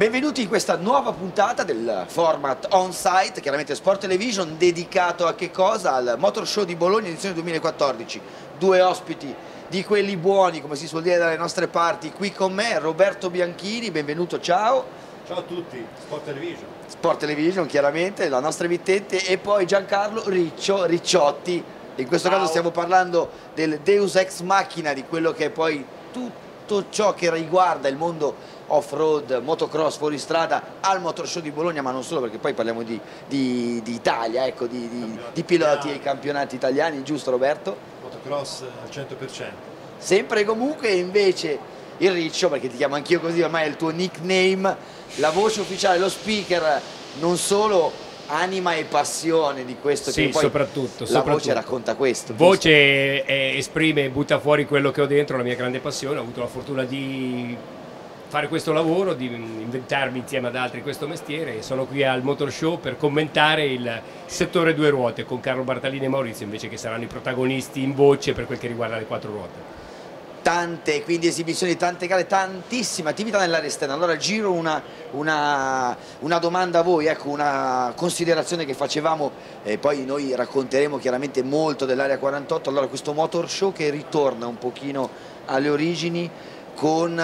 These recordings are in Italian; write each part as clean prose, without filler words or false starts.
Benvenuti in questa nuova puntata del format on-site, chiaramente Sport Television, dedicato a che cosa? Al Motor Show di Bologna edizione 2014. Due ospiti di quelli buoni, come si suol dire dalle nostre parti, qui con me, Roberto Bianchini, benvenuto, ciao. Ciao a tutti, Sport Television. Sport Television, chiaramente, la nostra emittente, e poi Giancarlo Ricciotti. In questo caso stiamo parlando del Deus Ex Machina, di quello che è poi tutto ciò che riguarda il mondo off-road, motocross, fuoristrada al Motor Show di Bologna, ma non solo, perché poi parliamo di Italia, ecco, di piloti e campionati italiani, giusto Roberto? Motocross al 100%. Sempre e comunque invece il Riccio, perché ti chiamo anch'io così, ormai è il tuo nickname, la voce ufficiale, lo speaker, non solo anima e passione di questo, sì, che poi soprattutto. voce racconta questo. Voce esprime e butta fuori quello che ho dentro, la mia grande passione. Ho avuto la fortuna di fare questo lavoro, di inventarmi insieme ad altri questo mestiere, e sono qui al Motor Show per commentare il settore due ruote con Carlo Bartalini e Maurizio, invece, che saranno i protagonisti in voce per quel che riguarda le quattro ruote. Tante quindi esibizioni, tante gare, tantissima attività nell'area esterna. Allora giro una domanda a voi, ecco, una considerazione che facevamo, poi noi racconteremo chiaramente molto dell'area 48. Allora, questo Motor Show che ritorna un pochino alle origini con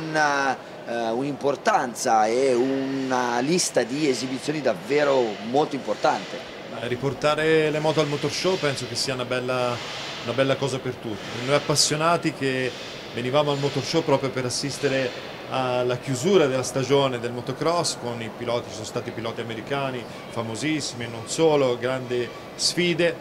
un'importanza e una lista di esibizioni davvero molto importante. Riportare le moto al Motor Show penso che sia una bella cosa per tutti. Noi appassionati che venivamo al Motor Show proprio per assistere alla chiusura della stagione del motocross con i piloti, ci sono stati piloti americani famosissimi e non solo, grandi sfide.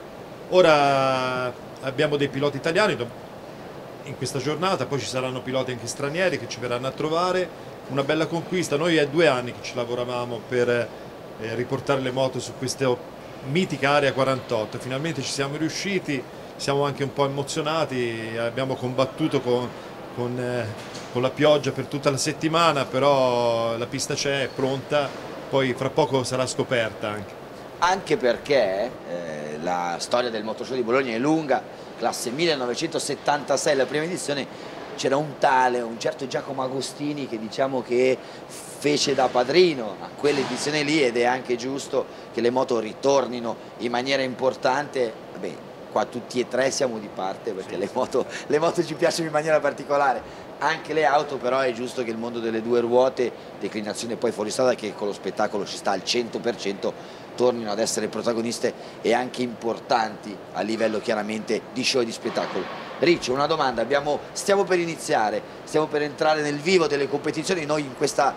Ora abbiamo dei piloti italiani in questa giornata, poi ci saranno piloti anche stranieri che ci verranno a trovare, una bella conquista. Noi è 2 anni che ci lavoravamo per riportare le moto su questa mitica area 48, finalmente ci siamo riusciti, siamo anche un po' emozionati, abbiamo combattuto con la pioggia per tutta la settimana, però la pista c'è, è pronta, poi fra poco sarà scoperta anche perché la storia del Motor Show di Bologna è lunga, classe 1976, la prima edizione. C'era un certo Giacomo Agostini, che diciamo che fece da padrino a quell'edizione lì, ed è anche giusto che le moto ritornino in maniera importante. Vabbè, qua tutti e tre siamo di parte, perché sì, le moto ci piacciono in maniera particolare, anche le auto, però è giusto che il mondo delle due ruote, declinazione poi fuoristrada, che con lo spettacolo ci sta al 100%, tornino ad essere protagoniste e anche importanti a livello chiaramente di show e di spettacolo. Riccio, una domanda, stiamo per iniziare, stiamo per entrare nel vivo delle competizioni. Noi in questa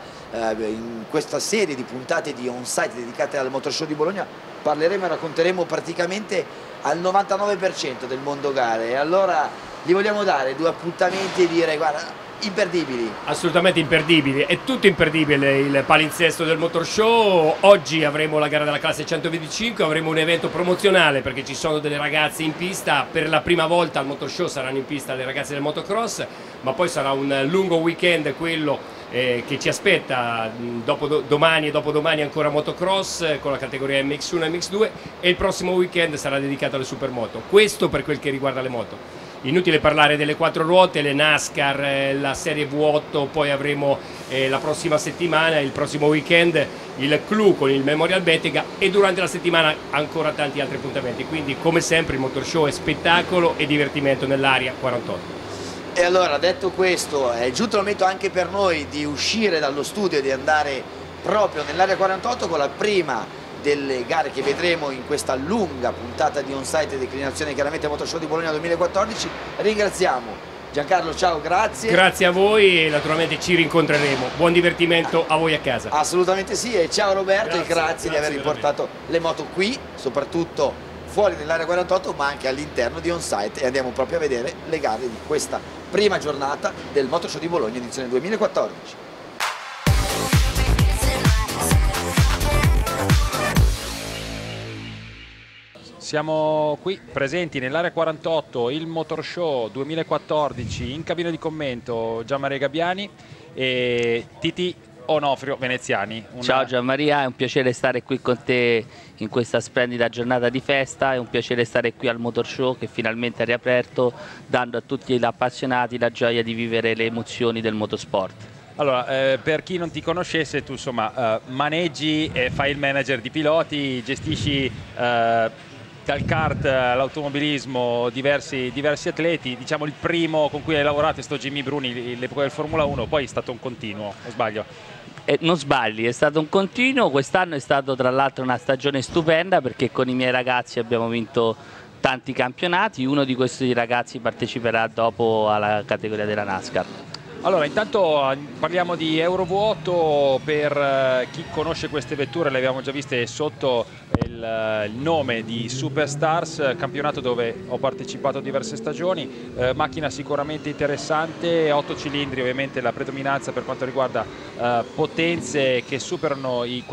serie di puntate di on-site dedicate al Motor Show di Bologna parleremo e racconteremo praticamente al 99% del mondo gare, e allora gli vogliamo dare 2 appuntamenti e dire, guarda, imperdibili. Assolutamente imperdibili, è tutto imperdibile il palinsesto del Motor Show. Oggi avremo la gara della classe 125, avremo un evento promozionale perché ci sono delle ragazze in pista. Per la prima volta al Motor Show saranno in pista le ragazze del motocross, ma poi sarà un lungo weekend quello che ci aspetta. Domani e dopodomani ancora motocross con la categoria MX1 e MX2, e il prossimo weekend sarà dedicato alle supermoto. Questo per quel che riguarda le moto. Inutile parlare delle 4 ruote, le NASCAR, la serie V8, poi avremo la prossima settimana, il prossimo weekend, il clou con il Memorial Bettega, e durante la settimana ancora tanti altri appuntamenti. Quindi, come sempre, il Motor Show è spettacolo e divertimento nell'area 48. E allora, detto questo, è giunto il momento anche per noi di uscire dallo studio e di andare proprio nell'area 48 con la prima delle gare che vedremo in questa lunga puntata di on-site e declinazione chiaramente Motor Show di Bologna 2014. Ringraziamo Giancarlo, ciao, grazie. Grazie a voi, e naturalmente ci rincontreremo. Buon divertimento a voi a casa. Assolutamente sì, e ciao Roberto, e grazie di aver riportato veramente le moto qui, soprattutto fuori dell'area 48, ma anche all'interno di on-site, e andiamo proprio a vedere le gare di questa prima giornata del Motor Show di Bologna edizione 2014. Siamo qui presenti nell'area 48, il Motor Show 2014, in cabina di commento Gianmaria Gabbiani e Titi Onofrio Veneziani. Ciao Gianmaria, è un piacere stare qui con te in questa splendida giornata di festa, è un piacere stare qui al Motor Show che finalmente è riaperto, dando a tutti gli appassionati la gioia di vivere le emozioni del motorsport. Allora, per chi non ti conoscesse, tu insomma maneggi e fai il manager di piloti, gestisci dal kart all'automobilismo diversi atleti. Diciamo il primo con cui hai lavorato è stato Jimmy Bruni, l'epoca del Formula 1, poi è stato un continuo, o sbaglio? Non sbagli, è stato un continuo. Quest'anno è stato tra l'altro una stagione stupenda perché con i miei ragazzi abbiamo vinto tanti campionati. Uno di questi ragazzi parteciperà dopo alla categoria della NASCAR. Allora, intanto parliamo di Eurovuoto. Per chi conosce queste vetture, le abbiamo già viste sotto il nome di Superstars, campionato dove ho partecipato diverse stagioni, macchina sicuramente interessante, 8 cilindri, ovviamente la predominanza per quanto riguarda potenze che superano i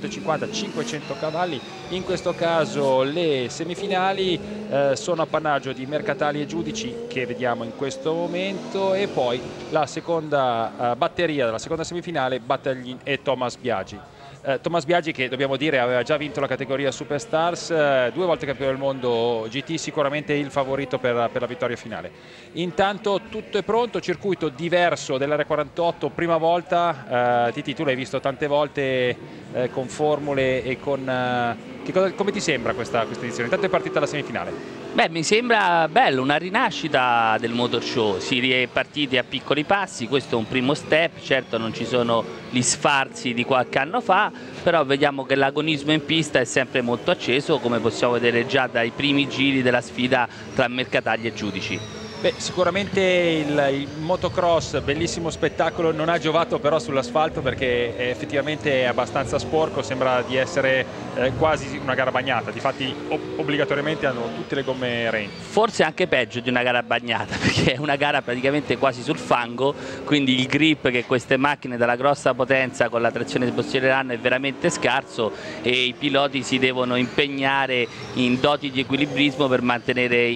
450-500 cavalli. In questo caso le semifinali sono appannaggio di Mercatali e Giudici, che vediamo in questo momento, e poi la seconda batteria della seconda semifinale, Battaglin e Thomas Biagi. Thomas Biagi, che dobbiamo dire aveva già vinto la categoria Superstars, 2 volte campione del mondo GT, sicuramente il favorito per la vittoria finale. Intanto tutto è pronto, circuito diverso dell'R48, prima volta. Titi, tu l'hai visto tante volte con formule e con... come ti sembra questa edizione? Intanto è partita la semifinale. Beh, mi sembra bello, una rinascita del motor show. Si è partiti a piccoli passi, questo è un primo step. Certo non ci sono gli sfarzi di qualche anno fa, però vediamo che l'agonismo in pista è sempre molto acceso, come possiamo vedere già dai primi giri della sfida tra Mercatali e Giudici. Beh, sicuramente il motocross, bellissimo spettacolo, non ha giovato però sull'asfalto perché effettivamente è abbastanza sporco, sembra di essere quasi una gara bagnata. Difatti obbligatoriamente hanno tutte le gomme rain. Forse anche peggio di una gara bagnata, perché è una gara praticamente quasi sul fango, quindi il grip che queste macchine dalla grossa potenza con la trazione posteriore hanno è veramente scarso e i piloti si devono impegnare in doti di equilibrismo per mantenere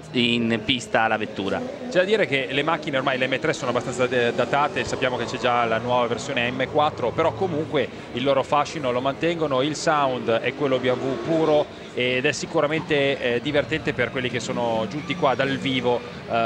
in pista la vettura. C'è da dire che le macchine ormai, le M3 sono abbastanza datate, sappiamo che c'è già la nuova versione M4, però comunque il loro fascino lo mantengono, il sound è quello BMW puro ed è sicuramente divertente per quelli che sono giunti qua dal vivo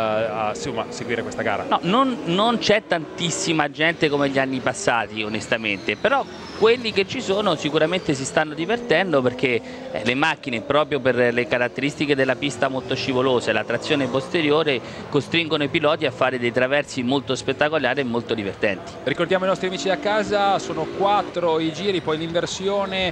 a seguire questa gara. No, non c'è tantissima gente come gli anni passati onestamente, però quelli che ci sono sicuramente si stanno divertendo perché le macchine, proprio per le caratteristiche della pista molto scivolosa e la trazione posteriore, costringono i piloti a fare dei traversi molto spettacolari e molto divertenti. Ricordiamo i nostri amici da casa, sono 4 i giri, poi l'inversione.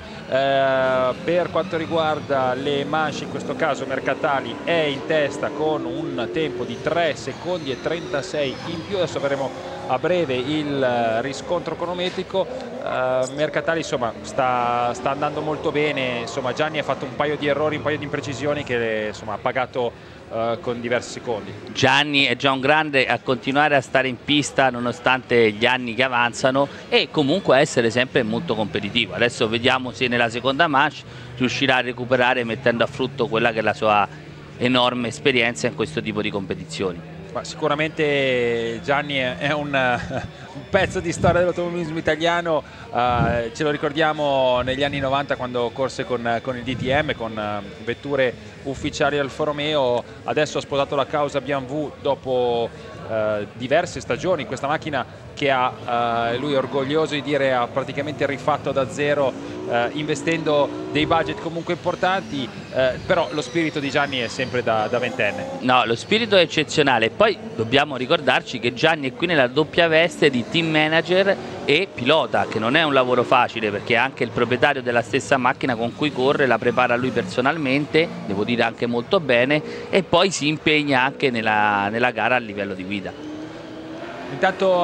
Per quanto riguarda le manche, in questo caso Mercatali è in testa con un tempo di 3 secondi e 36 in più. Adesso avremo a breve il riscontro cronometrico. Mercatali insomma sta andando molto bene, insomma Gianni ha fatto un paio di errori, un paio di imprecisioni che insomma ha pagato con diversi secondi. Gianni è già un grande a continuare a stare in pista nonostante gli anni che avanzano e comunque a essere sempre molto competitivo. Adesso vediamo se nella seconda manche riuscirà a recuperare mettendo a frutto quella che è la sua enorme esperienza in questo tipo di competizioni. Ma sicuramente Gianni è un pezzo di storia dell'automobilismo italiano, ce lo ricordiamo negli anni 90 quando corse con il DTM, con vetture ufficiali Alfa Romeo. Adesso ha sposato la causa BMW dopo diverse stagioni. Questa macchina che lui è orgoglioso di dire ha praticamente rifatto da zero, investendo dei budget comunque importanti, però lo spirito di Gianni è sempre da ventenne. No, lo spirito è eccezionale. Poi dobbiamo ricordarci che Gianni è qui nella doppia veste di team manager e pilota, che non è un lavoro facile perché anche il proprietario della stessa macchina con cui corre la prepara lui personalmente, devo dire anche molto bene, e poi si impegna anche nella gara a livello di guida. Intanto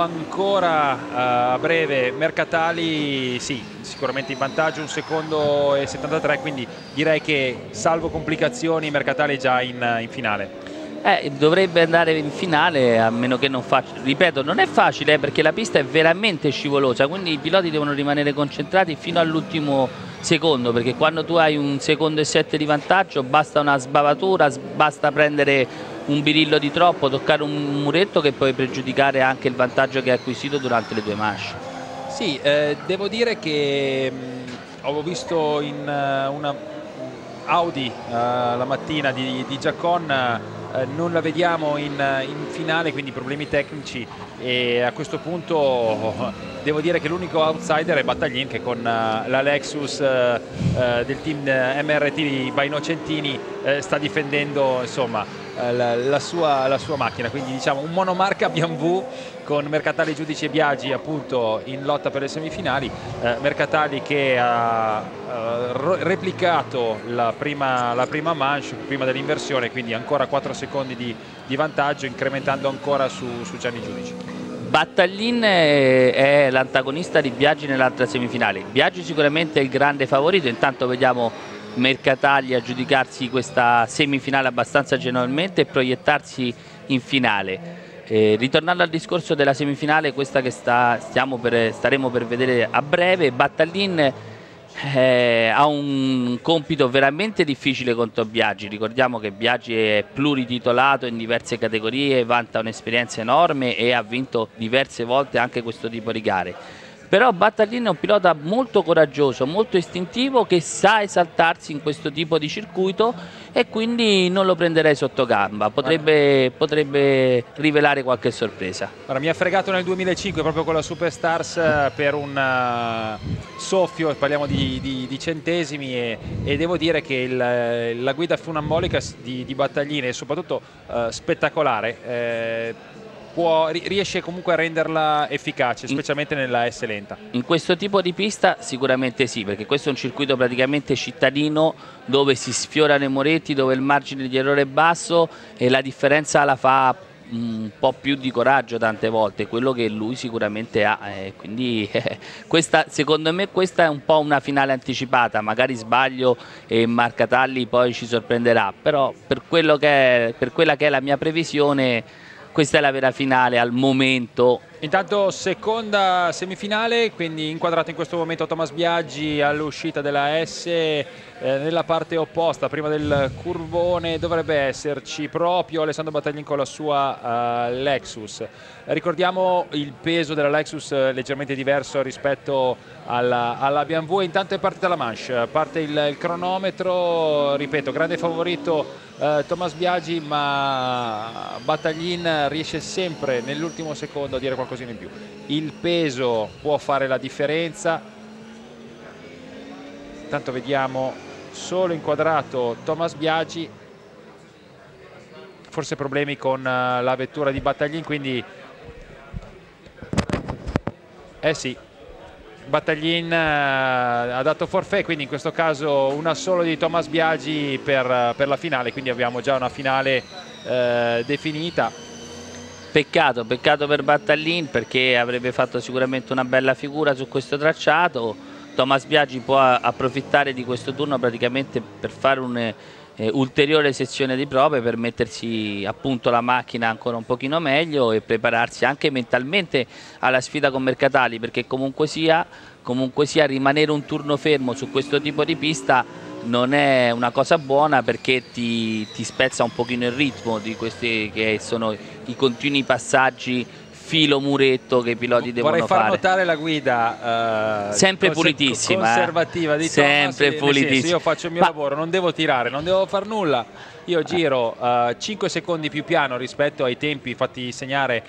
ancora a breve Mercatali, sì, sicuramente in vantaggio, 1 secondo e 73, quindi direi che salvo complicazioni Mercatali è già in finale. Dovrebbe andare in finale, a meno che non faccia, ripeto, non è facile perché la pista è veramente scivolosa, quindi i piloti devono rimanere concentrati fino all'ultimo secondo, perché quando tu hai 1 secondo e 7 di vantaggio basta una sbavatura, basta prendere un birillo di troppo, toccare un muretto che puoi pregiudicare anche il vantaggio che hai acquisito durante le 2 manche. Sì, devo dire che ho visto in una Audi la mattina di Giacon non la vediamo in finale, quindi problemi tecnici, e a questo punto devo dire che l'unico outsider è Battaglin, che con la Lexus del team MRT by Innocentini sta difendendo, insomma, la sua macchina, quindi diciamo un monomarca BMW con Mercatali, Giudici e Biagi appunto in lotta per le semifinali. Mercatali che ha replicato la prima manche prima dell'inversione, quindi ancora 4 secondi di vantaggio, incrementando ancora su Gianni Giudici. Battaglin è l'antagonista di Biagi nell'altra semifinale. Biagi sicuramente è il grande favorito, intanto vediamo Mercatali a giudicarsi questa semifinale abbastanza generalmente e proiettarsi in finale. Ritornando al discorso della semifinale, questa che staremo per vedere a breve, Battaglin ha un compito veramente difficile contro Biagi. Ricordiamo che Biagi è plurititolato in diverse categorie, vanta un'esperienza enorme e ha vinto diverse volte anche questo tipo di gare. Però Battaglin è un pilota molto coraggioso, molto istintivo, che sa esaltarsi in questo tipo di circuito e quindi non lo prenderei sotto gamba, potrebbe rivelare qualche sorpresa. Allora, mi ha fregato nel 2005 proprio con la Superstars per un soffio, parliamo di centesimi, e devo dire che la guida funambolica di Battaglin è soprattutto spettacolare. Riesce comunque a renderla efficace, specialmente nella S lenta. In questo tipo di pista sicuramente sì, perché questo è un circuito praticamente cittadino dove si sfiorano i muretti, dove il margine di errore è basso e la differenza la fa un po' più di coraggio tante volte, quello che lui sicuramente ha, quindi secondo me questa è un po' una finale anticipata, magari sbaglio e Mercatali poi ci sorprenderà, però per quella che è la mia previsione, questa è la vera finale al momento. Intanto seconda semifinale, quindi inquadrato in questo momento Thomas Biagi all'uscita della S, nella parte opposta, prima del curvone dovrebbe esserci proprio Alessandro Battaglin con la sua Lexus. Ricordiamo il peso della Lexus leggermente diverso rispetto alla BMW. Intanto è partita la manche, parte il cronometro, ripeto, grande favorito Thomas Biagi, ma Battaglin riesce sempre nell'ultimo secondo a dire qualcosina in più. Il peso può fare la differenza. Intanto vediamo solo inquadrato Thomas Biagi, forse problemi con la vettura di Battaglin, quindi sì, Battaglin ha dato forfait, quindi in questo caso un assolo di Thomas Biagi per la finale, quindi abbiamo già una finale definita. Peccato per Battaglin, perché avrebbe fatto sicuramente una bella figura su questo tracciato. Thomas Biagi può approfittare di questo turno praticamente per fare un'ulteriore sessione di prove, per mettersi appunto la macchina ancora un pochino meglio e prepararsi anche mentalmente alla sfida con Mercatali, perché comunque sia rimanere un turno fermo su questo tipo di pista non è una cosa buona, perché ti spezza un pochino il ritmo di questi che sono i continui passaggi filo muretto che i piloti devono fare. Vorrei far notare la guida sempre pulitissima, conservativa di sempre Thomas, pulitissima. Io faccio il mio lavoro, non devo tirare, non devo far nulla, io giro 5 secondi più piano rispetto ai tempi fatti segnare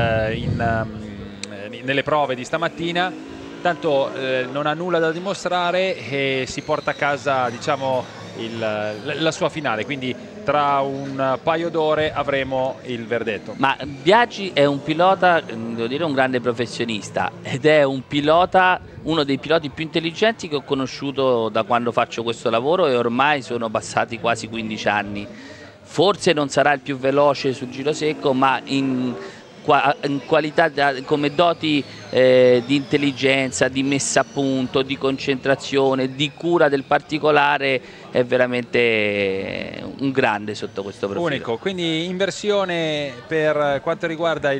nelle prove di stamattina. Tanto non ha nulla da dimostrare e si porta a casa, diciamo, la sua finale, quindi tra un paio d'ore avremo il verdetto. Ma Biagi è un pilota, devo dire, un grande professionista, ed è un pilota, uno dei piloti più intelligenti che ho conosciuto da quando faccio questo lavoro, e ormai sono passati quasi 15 anni. Forse non sarà il più veloce sul giro secco, ma in qualità, come doti di intelligenza, di messa a punto, di concentrazione, di cura del particolare, è veramente un grande sotto questo profilo. Unico, quindi inversione per quanto riguarda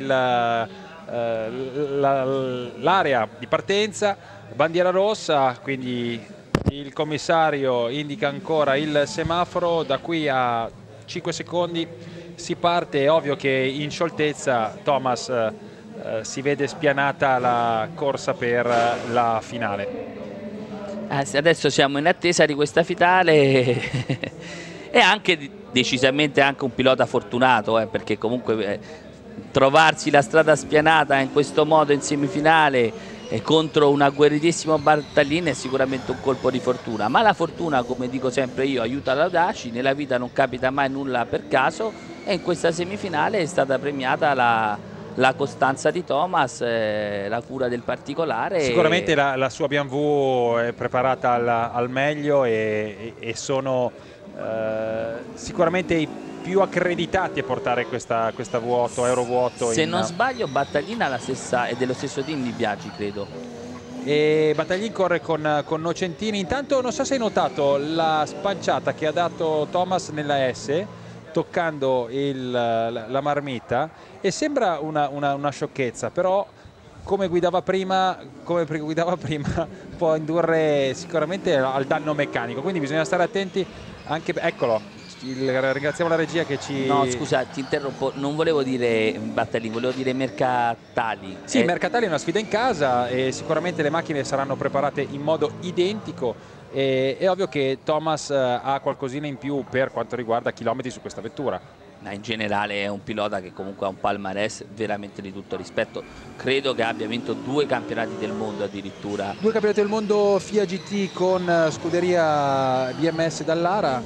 l'area di partenza, bandiera rossa, quindi il commissario indica ancora il semaforo, da qui a 5 secondi si parte. È ovvio che in scioltezza Thomas si vede spianata la corsa per la finale. Adesso siamo in attesa di questa finale è anche decisamente anche un pilota fortunato, perché comunque trovarsi la strada spianata in questo modo in semifinale contro un agguerritissimo Battaglini è sicuramente un colpo di fortuna, ma la fortuna, come dico sempre io, aiuta l'audaci, nella vita non capita mai nulla per caso, e in questa semifinale è stata premiata la costanza di Thomas, la cura del particolare. Sicuramente la sua BMW è preparata al meglio e sono sicuramente i più accreditati a portare questa V8, Euro V8. Se non sbaglio Battaglini è dello stesso team di Biaggi, credo. E Battaglini corre con Nocentini. Intanto non so se hai notato la spanciata che ha dato Thomas nella S toccando la marmitta, e sembra una sciocchezza, però come guidava prima può indurre sicuramente al danno meccanico, quindi bisogna stare attenti anche. Eccolo, ringraziamo la regia che ci... No, scusa, ti interrompo, non volevo dire Battaglini, volevo dire Mercatali. Sì, Mercatali è una sfida in casa e sicuramente le macchine saranno preparate in modo identico. È ovvio che Thomas ha qualcosina in più per quanto riguarda chilometri su questa vettura. Ma in generale è un pilota che comunque ha un palmarès veramente di tutto rispetto. Credo che abbia vinto 2 campionati del mondo addirittura. 2 campionati del mondo FIA GT con scuderia BMS Dallara,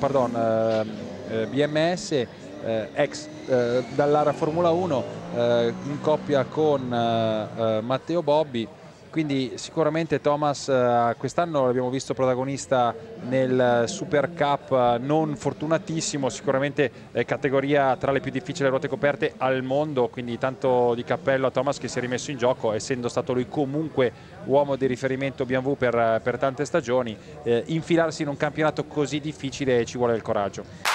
BMS ex Dallara Formula 1, in coppia con Matteo Bobbi. Quindi sicuramente Thomas quest'anno l'abbiamo visto protagonista nel Super Cup, non fortunatissimo, sicuramente categoria tra le più difficili ruote coperte al mondo, quindi tanto di cappello a Thomas che si è rimesso in gioco, essendo stato lui comunque uomo di riferimento BMW per tante stagioni. Infilarsi in un campionato così difficile ci vuole il coraggio.